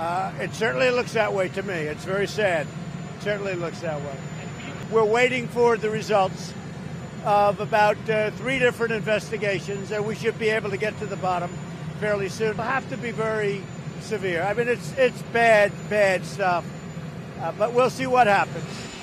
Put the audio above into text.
It certainly looks that way to me. It's very sad. It certainly looks that way. We're waiting for the results of about 3 different investigations, and we should be able to get to the bottom fairly soon. It'll have to be very severe. I mean, it's bad stuff, but we'll see what happens.